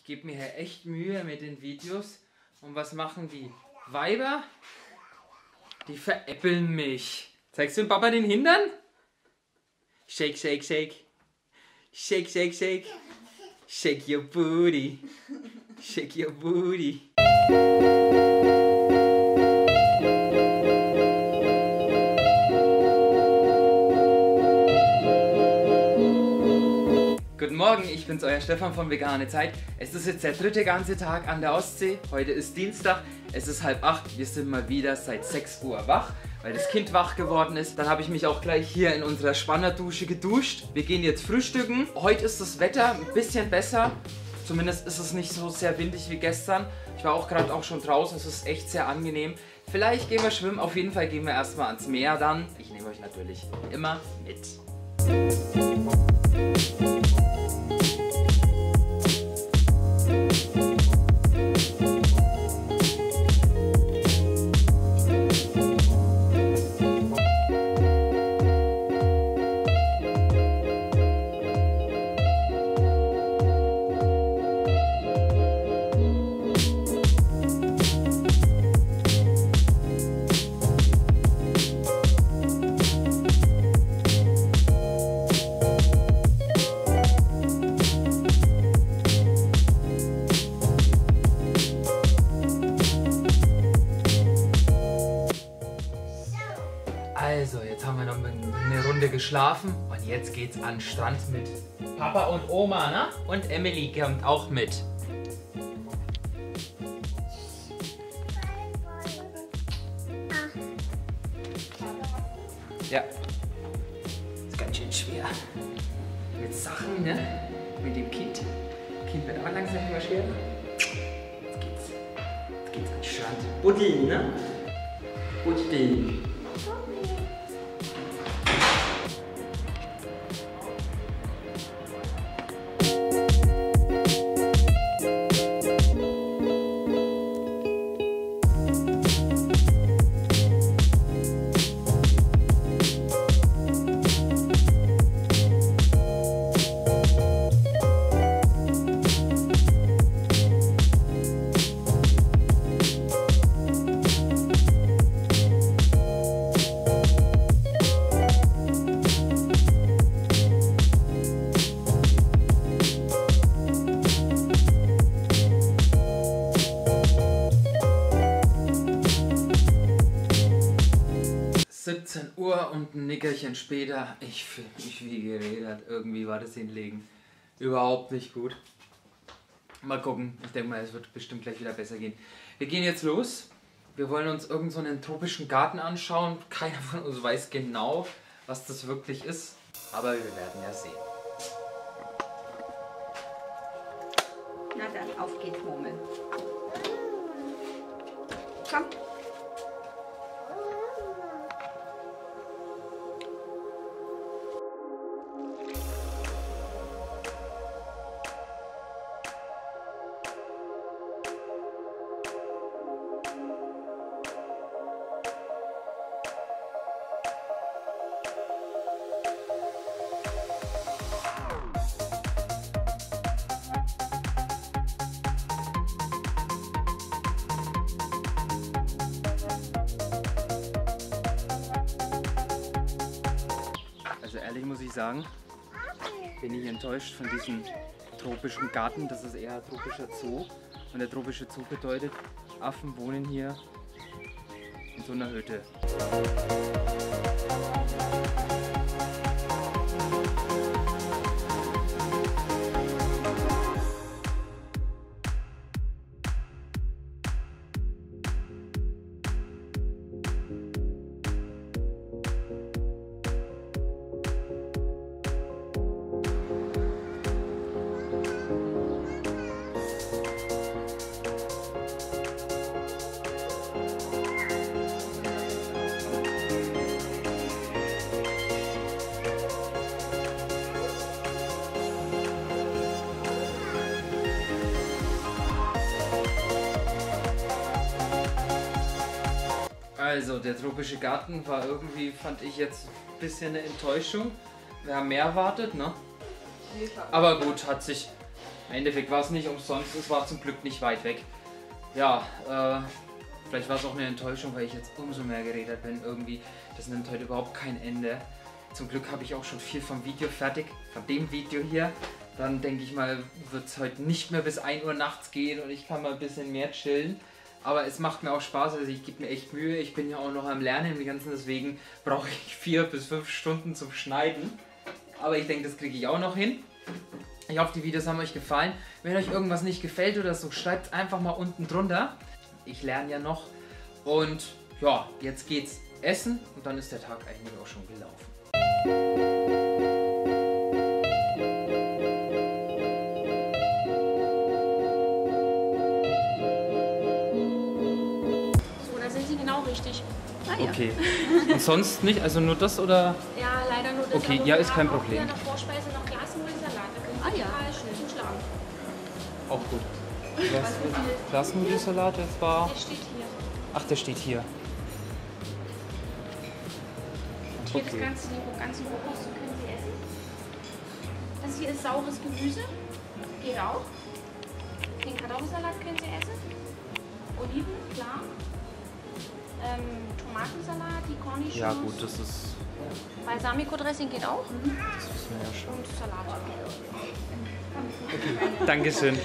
Ich gebe mir hier echt Mühe mit den Videos. Und was machen die Weiber? Die veräppeln mich. Zeigst du dem Papa den Hintern? Shake, shake, shake. Shake, shake, shake. Shake your booty. Shake your booty. Guten Morgen, ich bin's, euer Stefan von Vegane Zeit. Es ist jetzt der dritte ganze Tag an der Ostsee. Heute ist Dienstag, es ist 7:30. Wir sind mal wieder seit 6 Uhr wach, weil das Kind wach geworden ist. Dann habe ich mich auch gleich hier in unserer Spannerdusche geduscht. Wir gehen jetzt frühstücken. Heute ist das Wetter ein bisschen besser. Zumindest ist es nicht so sehr windig wie gestern. Ich war auch gerade schon draußen, es ist echt sehr angenehm. Vielleicht gehen wir schwimmen, auf jeden Fall gehen wir erstmal ans Meer dann. Ich nehme euch natürlich immer mit. Also, jetzt haben wir noch eine Runde geschlafen und jetzt geht's an den Strand mit Papa und Oma, ne? Und Emily kommt auch mit. Ja. Ist ganz schön schwer. Mit Sachen, ne? Mit dem Kind. Das Kind wird auch langsam immer schwerer. Jetzt geht's an den Strand. Buddeln, ne? Buddeln. 17 Uhr und ein Nickerchen später. Ich fühle mich wie geredet. Irgendwie war das Hinlegen überhaupt nicht gut. Mal gucken. Ich denke mal, es wird bestimmt gleich wieder besser gehen. Wir gehen jetzt los. Wir wollen uns irgend so einen tropischen Garten anschauen. Keiner von uns weiß genau, was das wirklich ist. Aber wir werden ja sehen. Na dann, auf geht's, Murmel. Komm. Also ehrlich muss ich sagen, bin ich enttäuscht von diesem tropischen Garten. Das ist eher ein tropischer Zoo. Und der tropische Zoo bedeutet, Affen wohnen hier in so einer Hütte. Also, der tropische Garten war irgendwie, fand ich jetzt ein bisschen eine Enttäuschung. Wir haben mehr erwartet, ne? Aber gut, hat sich Im Endeffekt war es nicht umsonst, es war zum Glück nicht weit weg. Ja, vielleicht war es auch eine Enttäuschung, weil ich jetzt umso mehr geredet bin irgendwie. Das nimmt heute überhaupt kein Ende. Zum Glück habe ich auch schon viel vom Video fertig, von dem Video hier. Dann denke ich mal, wird es heute nicht mehr bis 1 Uhr nachts gehen und ich kann mal ein bisschen mehr chillen. Aber es macht mir auch Spaß, also ich gebe mir echt Mühe. Ich bin ja auch noch am Lernen im Ganzen, deswegen brauche ich 4 bis 5 Stunden zum Schneiden. Aber ich denke, das kriege ich auch noch hin. Ich hoffe, die Videos haben euch gefallen. Wenn euch irgendwas nicht gefällt oder so, schreibt es einfach mal unten drunter. Ich lerne ja noch. Und ja, jetzt geht's essen und dann ist der Tag eigentlich auch schon gelaufen. So, da sind Sie genau richtig. Ah, ja. Okay. Und sonst nicht? Also nur das oder? Ja, leider nur das. Okay, aber ja, wir ist kein haben auch Problem. hier in der Vorspeise noch Glasnudelsalat. Da können Sie Ah, ja. total schnell schlagen. Auch gut. Glasnudelsalat, das war... Der steht hier. Ach, der steht hier. Und hier Okay. das ganze, die ganzen Rohkost können Sie essen. Das hier ist saures Gemüse. Geht auch. Den Kartoffelsalat können Sie essen. Oliven, klar. Tomatensalat, die Cornichons. Ja gut, das ist... Balsamico-Dressing geht auch. Das wissen wir ja schon. Und Salat. Dankeschön.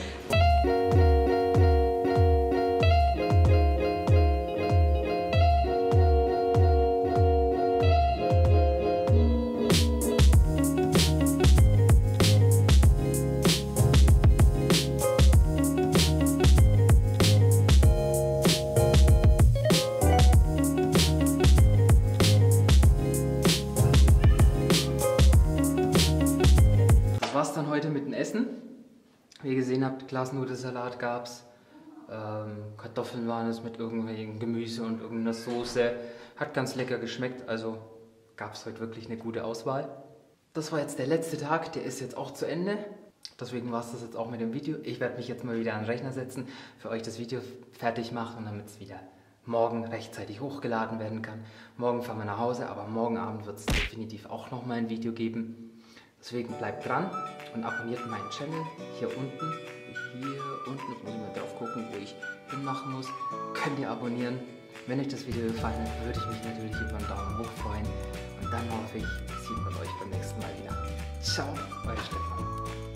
Das war's dann heute mit dem Essen. Wie ihr gesehen habt, Glasnudelsalat gab's. Kartoffeln waren es mit irgendwelchen Gemüse und irgendeiner Soße. Hat ganz lecker geschmeckt, also gab es heute wirklich eine gute Auswahl. Das war jetzt der letzte Tag, der ist jetzt auch zu Ende. Deswegen war es das jetzt auch mit dem Video. Ich werde mich jetzt mal wieder an den Rechner setzen, für euch das Video fertig machen, damit es wieder morgen rechtzeitig hochgeladen werden kann. Morgen fahren wir nach Hause, aber morgen Abend wird es definitiv auch noch mal ein Video geben. Deswegen bleibt dran und abonniert meinen Channel hier unten. Hier unten, jetzt muss ich mal drauf gucken, wo ich hinmachen muss. Könnt ihr abonnieren. Wenn euch das Video gefallen hat, würde ich mich natürlich über einen Daumen hoch freuen. Und dann hoffe ich, sieht man euch beim nächsten Mal wieder. Ciao, euer Stefan.